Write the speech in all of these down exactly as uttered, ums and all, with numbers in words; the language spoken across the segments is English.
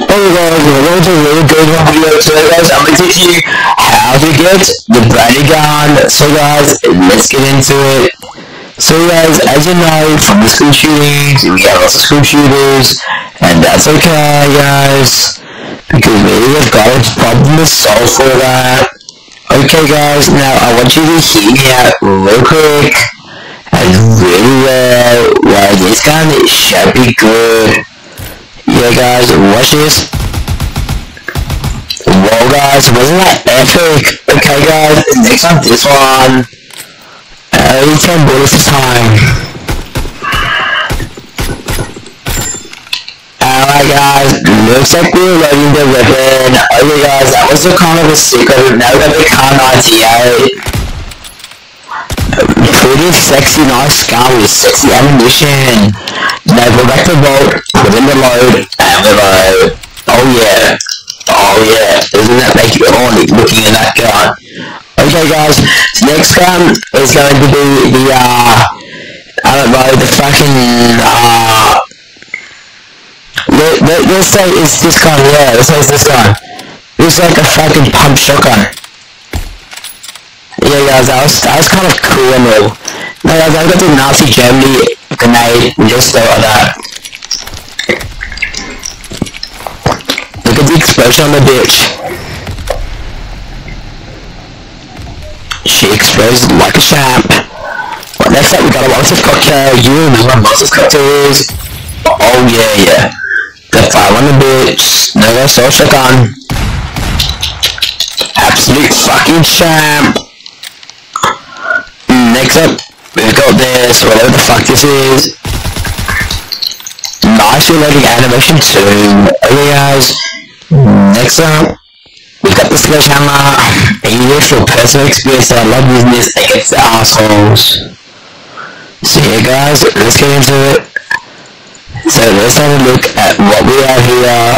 Hey guys, we're going to a really good video today guys. I'm going to teach you how to get the brand new gun. So guys, let's get into it. So guys, as you know from the school shootings, we got lots of school shooters, and that's okay guys, because maybe we've got a problem to solve for that. Okay guys, now I want you to hear me out real quick and really well. Well, this gun should be good. Yeah guys, watch this. Whoa guys, wasn't that epic? Okay guys, next on this one. Only ten bullets this time. Alright guys, looks like we're loading the weapon. Okay guys, that was a kind of a secret. Now we got the Kar ninety-eight. Pretty sexy, nice gun with sexy ammunition. Now go back to the vault, put in the load, and we load. Oh yeah. Oh yeah. Doesn't that make you horny looking at that gun? Okay guys, so next gun is going to be the, uh, I don't know, the fucking, uh, let, let, let's say it's this gun, yeah, let's say it's this gun. It's like a fucking pump shotgun. Yeah guys, that was, that was kind of cool and all. Now guys, I've got the Nazi Germany grenade, just go like that. Look at the explosion on the bitch. She explodes like a champ. Well, next up we got a Molotov cocktail. You remember what Molotov cocktail is? Oh yeah, yeah. The fire on the bitch. No go so shotgun. Absolute fucking champ. Next up, we've got this, whatever the fuck this is. Nice reloading animation too. Okay guys, next up, we've got the sledgehammer. A useful personal experience that I love using this against the assholes. So yeah guys, let's get into it. So let's have a look at what we have here.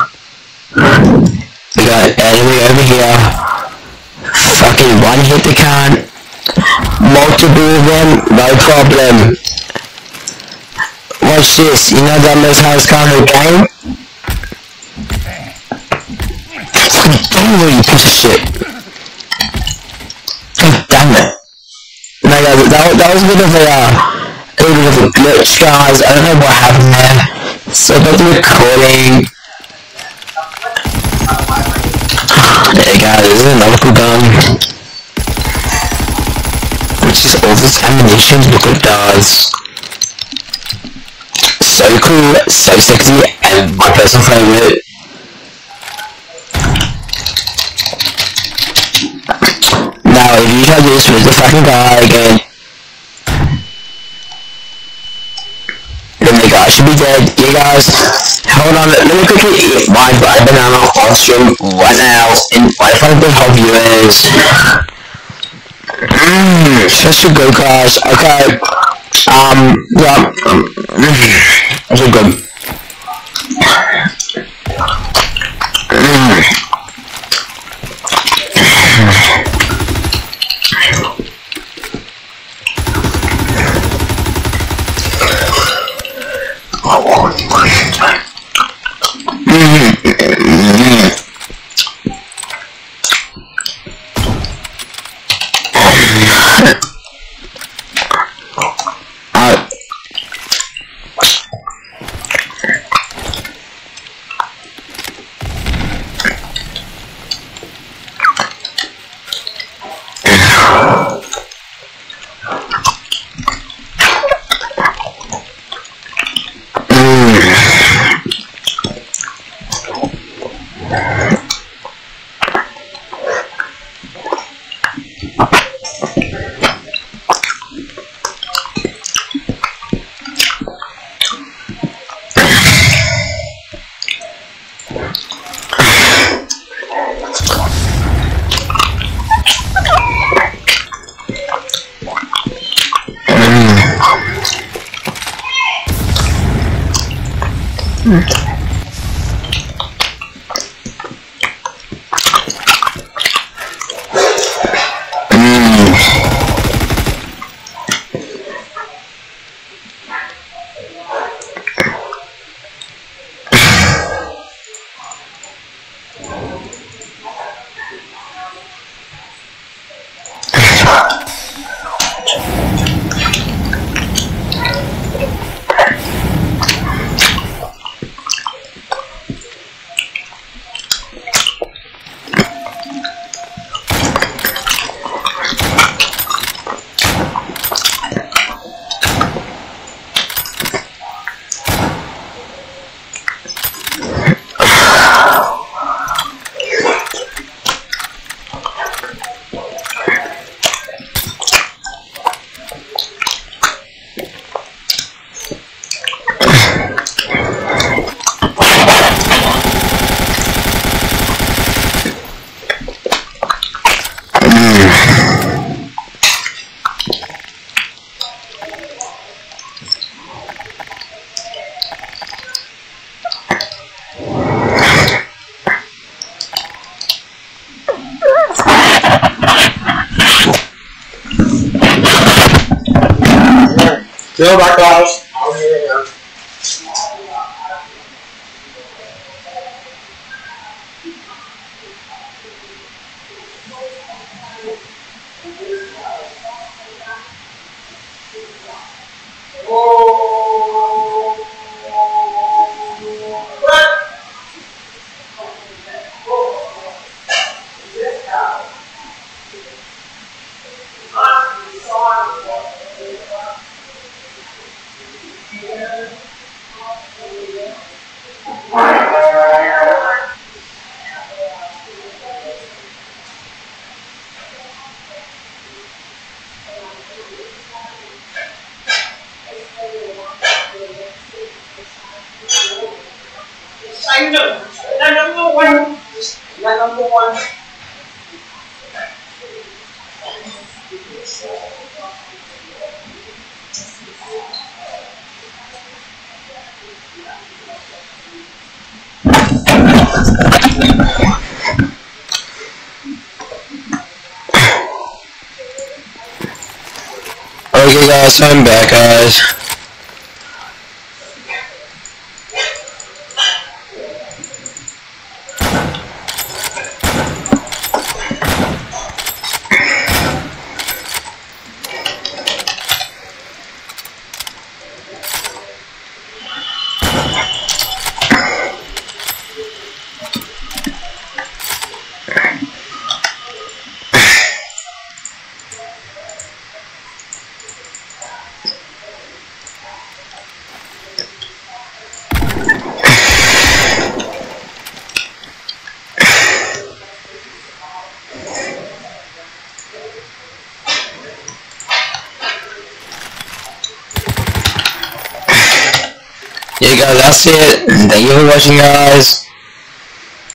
We got an enemy over here. Fucking one hit the can. Multiple of them, no problem. Watch this, you know that knows how it's kind of a game? Damn it, you piece of shit. God damn it. No guys, that, that was a bit of a, uh, a little bit of a glitch guys, I don't know what happened there. So about the recording. Hey guys, this is another cool gun. Which is all this ammunition, look what it does. So cool, so sexy, and my personal favorite. Now if you try this with the fucking guy again, then the guy should be dead. You guys, hold on, let me quickly eat my banana on stream right now in front of the whole viewers. Mmm, such a good guys. Okay. Um, yeah. That's a good. Mm. Go back, guys. I'm here now. Number one. Number one. Okay guys, I'm back guys. Yeah guys, that's it. Thank you for watching guys.